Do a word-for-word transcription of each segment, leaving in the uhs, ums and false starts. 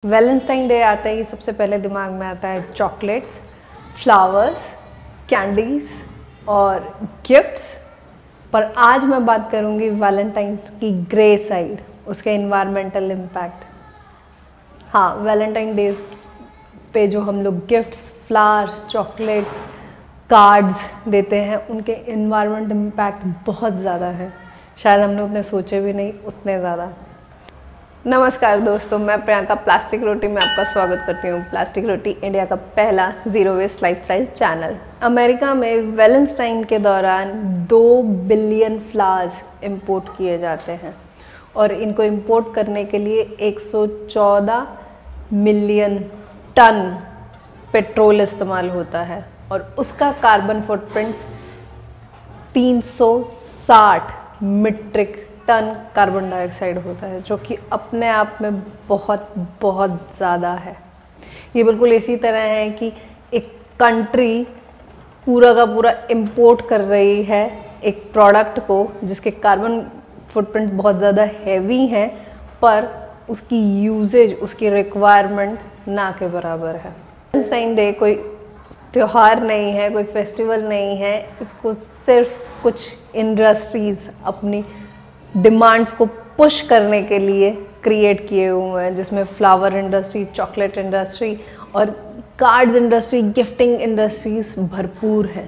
Valentine day आता ही सबसे पहले दिमाग में आता है चॉकलेट्स, फ्लावर्स, कैंडीज और गिफ्ट्स। पर आज मैं बात करूंगी वैलेंटाइंस की ग्रे साइड, उसके इन्वायरमेंटल इम्पैक्ट। हाँ, वैलेंटाइन डेज पे जो हम लोग गिफ्ट्स, फ्लावर्स, चॉकलेट्स, कार्ड्स देते हैं, उनके इन्वायरमेंट इम्पैक्ट बहुत ज़्यादा है। शायद हमने उतने सोचे भी नहीं, उतने ज़्यादा। नमस्कार दोस्तों, मैं प्रियंका प्लास्टिक रोटी में आपका स्वागत करती हूँ। प्लास्टिक रोटी इंडिया का पहला zero waste lifestyle channel. America में वैलेंटाइन के दौरान दो बिलियन फ्लावर्स इंपोर्ट किए जाते हैं और इनको इंपोर्ट करने के लिए एक सौ चौदह मिलियन टन पेट्रोल इस्तेमाल होता है और उसका कार्बन फुटप्रिंट्स तीन सौ साठ मीट्रिक टन कार्बन डाइऑक्साइड होता है, जो कि अपने आप में बहुत बहुत ज़्यादा है। ये बिल्कुल इसी तरह है कि एक कंट्री पूरा का पूरा इंपोर्ट कर रही है एक प्रोडक्ट को जिसके कार्बन फुटप्रिंट बहुत ज़्यादा हैवी हैं, पर उसकी यूजेज, उसकी रिक्वायरमेंट ना के बराबर है। वैलेंटाइन डे कोई त्यौहार नहीं है, कोई फेस्टिवल नहीं है। इसको सिर्फ कुछ इंडस्ट्रीज़ अपनी डिमांड्स को पुश करने के लिए क्रिएट किए हुए हैं, जिसमें फ्लावर इंडस्ट्री, चॉकलेट इंडस्ट्री और कार्ड्स इंडस्ट्री, गिफ्टिंग इंडस्ट्रीज भरपूर हैं।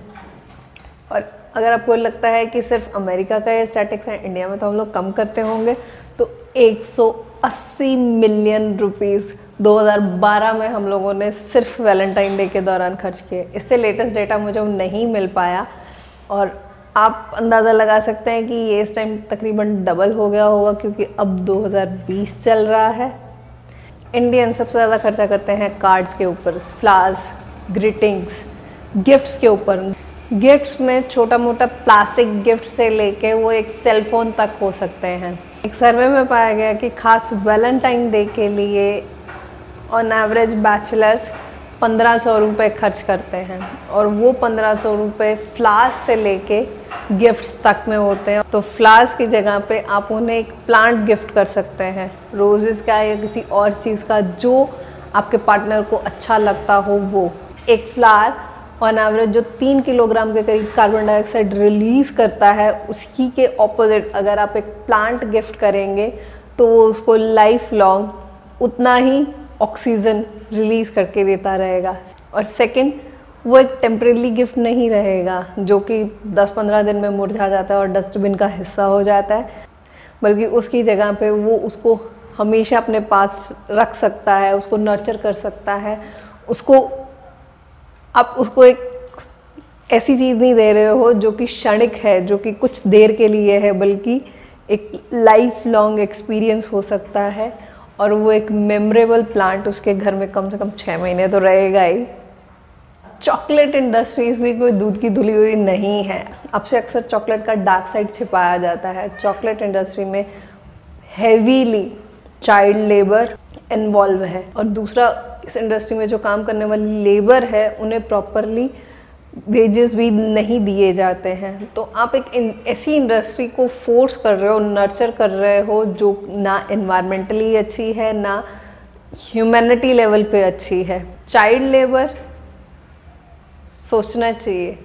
और अगर आपको लगता है कि सिर्फ अमेरिका का ये स्टैटिक्स है, इंडिया में तो हम लोग कम करते होंगे, तो एक सौ अस्सी मिलियन रुपीस दो हज़ार बारह में हम लोगों ने सिर्फ वैलेंटाइन डे के दौरान खर्च किए। इससे लेटेस्ट डेटा मुझे नहीं मिल पाया और आप अंदाज़ा लगा सकते हैं कि ये इस टाइम तकरीबन डबल हो गया होगा, क्योंकि अब दो हज़ार बीस चल रहा है। इंडियन सबसे ज़्यादा खर्चा करते हैं कार्ड्स के ऊपर, फ्लावर्स, ग्रीटिंग्स, गिफ्ट्स के ऊपर। गिफ्ट्स में छोटा मोटा प्लास्टिक गिफ्ट से लेके वो एक सेल फोन तक हो सकते हैं। एक सर्वे में पाया गया कि खास वैलेंटाइन डे के लिए ऑन एवरेज बैचलर्स पंद्रह सौ रुपये खर्च करते हैं और वो पंद्रह सौ रुपये फ्लावर्स से लेके गिफ्ट्स तक में होते हैं। तो फ्लावर्स की जगह पे आप उन्हें एक प्लांट गिफ्ट कर सकते हैं, रोजेस का या किसी और चीज़ का जो आपके पार्टनर को अच्छा लगता हो। वो एक फ्लावर ऑन एवरेज जो तीन किलोग्राम के करीब कार्बन डाइऑक्साइड रिलीज़ करता है, उसकी के ऑपोजिट अगर आप एक प्लांट गिफ्ट करेंगे तो वो उसको लाइफ लॉन्ग उतना ही ऑक्सीजन रिलीज़ करके देता रहेगा। और सेकंड, वो एक टेम्परेरी गिफ्ट नहीं रहेगा जो कि दस पंद्रह दिन में मुरझा जाता है और डस्टबिन का हिस्सा हो जाता है, बल्कि उसकी जगह पे वो उसको हमेशा अपने पास रख सकता है, उसको नर्चर कर सकता है। उसको आप उसको एक ऐसी चीज़ नहीं दे रहे हो जो कि क्षणिक है, जो कि कुछ देर के लिए है, बल्कि एक लाइफ लॉन्ग एक्सपीरियंस हो सकता है। और वो एक मेमोरेबल प्लांट उसके घर में कम से कम छः महीने तो रहेगा ही। चॉकलेट इंडस्ट्रीज भी कोई दूध की धुली हुई नहीं है। अब से अक्सर चॉकलेट का डार्क साइड छिपाया जाता है। चॉकलेट इंडस्ट्री में हैवीली चाइल्ड लेबर इन्वॉल्व है और दूसरा, इस इंडस्ट्री में जो काम करने वाली लेबर है उन्हें प्रॉपरली वेजेस भी नहीं दिए जाते हैं। तो आप एक ऐसी इंडस्ट्री को फोर्स कर रहे हो, नर्चर कर रहे हो, जो ना एनवायरमेंटली अच्छी है, ना ह्यूमैनिटी लेवल पे अच्छी है। चाइल्ड लेबर सोचना चाहिए।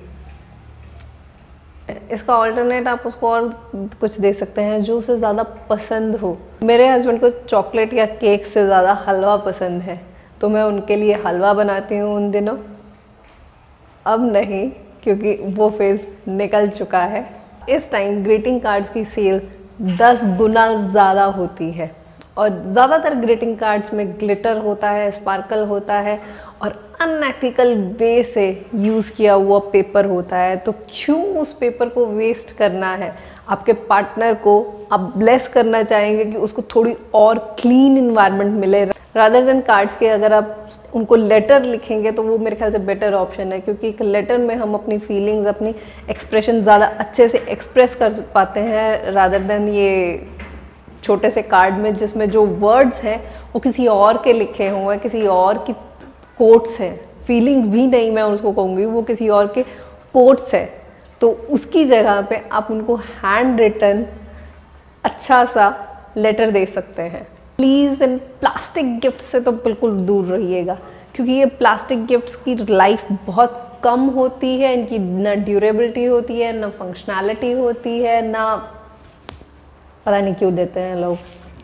इसका ऑल्टरनेट आप उसको और कुछ दे सकते हैं जो उसे ज़्यादा पसंद हो। मेरे हस्बैंड को चॉकलेट या केक से ज़्यादा हलवा पसंद है, तो मैं उनके लिए हलवा बनाती हूँ उन दिनों। अब नहीं, क्योंकि वो फेज़ निकल चुका है। इस टाइम ग्रीटिंग कार्ड्स की सेल दस गुना ज़्यादा होती है और ज़्यादातर ग्रीटिंग कार्ड्स में ग्लिटर होता है, स्पार्कल होता है और अनएथिकल वे से यूज़ किया हुआ पेपर होता है। तो क्यों उस पेपर को वेस्ट करना है? आपके पार्टनर को आप ब्लेस करना चाहेंगे कि उसको थोड़ी और क्लीन इन्वायरमेंट मिले, रादर देन कार्ड्स के। अगर आप उनको लेटर लिखेंगे तो वो मेरे ख्याल से बेटर ऑप्शन है, क्योंकि एक लेटर में हम अपनी फीलिंग्स, अपनी एक्सप्रेशन ज़्यादा अच्छे से एक्सप्रेस कर पाते हैं, रादर देन ये छोटे से कार्ड में जिसमें जो वर्ड्स हैं वो किसी और के लिखे हुए हैं, किसी और की कोट्स हैं। फीलिंग भी नहीं मैं उसको कहूँगी, वो किसी और के कोट्स है। तो उसकी जगह पे आप उनको हैंड रिटन अच्छा सा लेटर दे सकते हैं। प्लीज़ इन प्लास्टिक गिफ्ट से तो बिल्कुल दूर रहिएगा, क्योंकि ये प्लास्टिक गिफ्ट्स की लाइफ बहुत कम होती है, इनकी ना ड्यूरेबिलिटी होती है, ना फंक्शनैलिटी होती है, ना पता नहीं क्यों देते हैं लोग।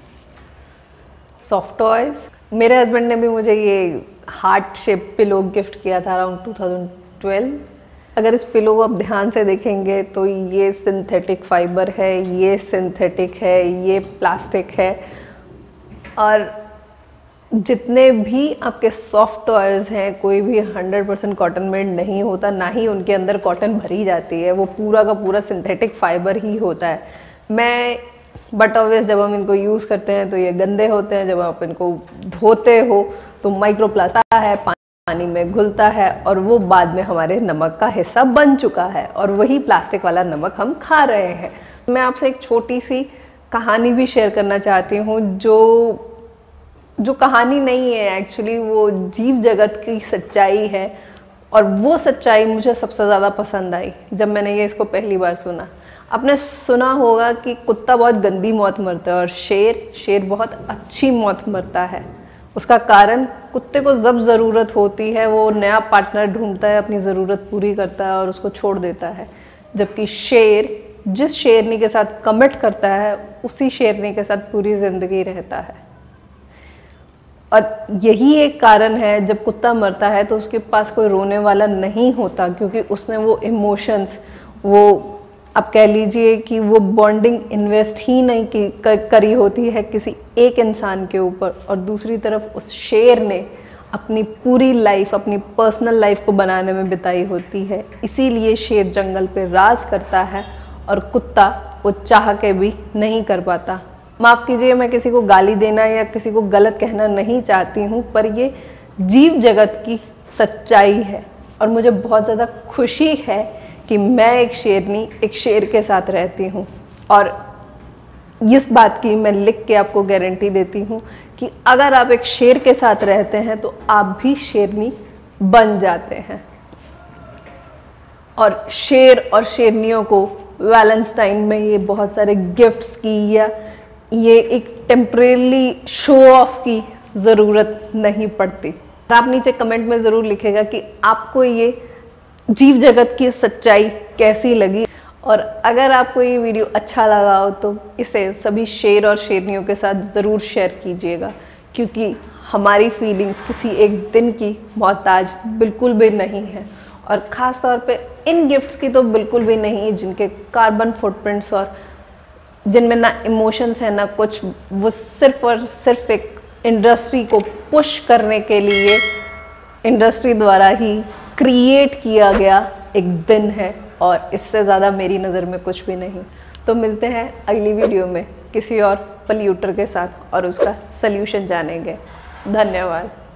सॉफ्ट टॉयज, मेरे हस्बैंड ने भी मुझे ये हार्ट शेप पिलो गिफ्ट किया था अराउंड टू थाउजेंड ट्वेल्व। अगर इस पिलो को आप ध्यान से देखेंगे तो ये सिंथेटिक फाइबर है, ये सिंथेटिक है, ये प्लास्टिक है, और जितने भी आपके सॉफ्ट टॉयज़ हैं कोई भी हंड्रेड परसेंट कॉटन मेड नहीं होता, ना ही उनके अंदर कॉटन भरी जाती है, वो पूरा का पूरा सिंथेटिक फाइबर ही होता है। मैं बट ऑब्वियस जब हम इनको यूज़ करते हैं तो ये गंदे होते हैं, जब आप इनको धोते हो तो माइक्रोप्लास्टिक है, पानी में घुलता है और वो बाद में हमारे नमक का हिस्सा बन चुका है, और वही प्लास्टिक वाला नमक हम खा रहे हैं। मैं आपसे एक छोटी सी कहानी भी शेयर करना चाहती हूँ, जो जो कहानी नहीं है एक्चुअली, वो जीव जगत की सच्चाई है, और वो सच्चाई मुझे सबसे ज़्यादा पसंद आई जब मैंने ये इसको पहली बार सुना। आपने सुना होगा कि कुत्ता बहुत गंदी मौत मरता है और शेर शेर बहुत अच्छी मौत मरता है। उसका कारण, कुत्ते को जब ज़रूरत होती है वो नया पार्टनर ढूंढता है, अपनी ज़रूरत पूरी करता है और उसको छोड़ देता है, जबकि शेर जिस शेरनी के साथ कमिट करता है उसी शेरनी के साथ पूरी ज़िंदगी रहता है। और यही एक कारण है जब कुत्ता मरता है तो उसके पास कोई रोने वाला नहीं होता, क्योंकि उसने वो इमोशंस, वो आप कह लीजिए कि वो बॉन्डिंग इन्वेस्ट ही नहीं की करी होती है किसी एक इंसान के ऊपर, और दूसरी तरफ उस शेर ने अपनी पूरी लाइफ, अपनी पर्सनल लाइफ को बनाने में बिताई होती है। इसीलिए शेर जंगल पे राज करता है और कुत्ता वो चाह के भी नहीं कर पाता। माफ़ कीजिए, मैं किसी को गाली देना या किसी को गलत कहना नहीं चाहती हूँ, पर ये जीव जगत की सच्चाई है, और मुझे बहुत ज़्यादा खुशी है कि मैं एक शेरनी, एक शेर के साथ रहती हूँ, और इस बात की मैं लिख के आपको गारंटी देती हूँ कि अगर आप एक शेर के साथ रहते हैं तो आप भी शेरनी बन जाते हैं। और शेर और शेरनियों को वैलेंटाइन में ये बहुत सारे गिफ्ट्स की या ये एक टेम्परेली शो ऑफ की ज़रूरत नहीं पड़ती। आप नीचे कमेंट में ज़रूर लिखेगा कि आपको ये जीव जगत की सच्चाई कैसी लगी, और अगर आपको ये वीडियो अच्छा लगा हो तो इसे सभी शेर और शेरनियों के साथ ज़रूर शेयर कीजिएगा, क्योंकि हमारी फीलिंग्स किसी एक दिन की मोहताज बिल्कुल भी नहीं है, और ख़ास तौर पे इन गिफ्ट्स की तो बिल्कुल भी नहीं, जिनके कार्बन फुटप्रिंट्स और जिनमें ना इमोशंस है ना कुछ, वो सिर्फ और सिर्फ एक इंडस्ट्री को पुश करने के लिए इंडस्ट्री द्वारा ही क्रिएट किया गया एक दिन है, और इससे ज़्यादा मेरी नज़र में कुछ भी नहीं। तो मिलते हैं अगली वीडियो में किसी और पॉल्यूटर के साथ और उसका सल्यूशन जानेंगे। धन्यवाद।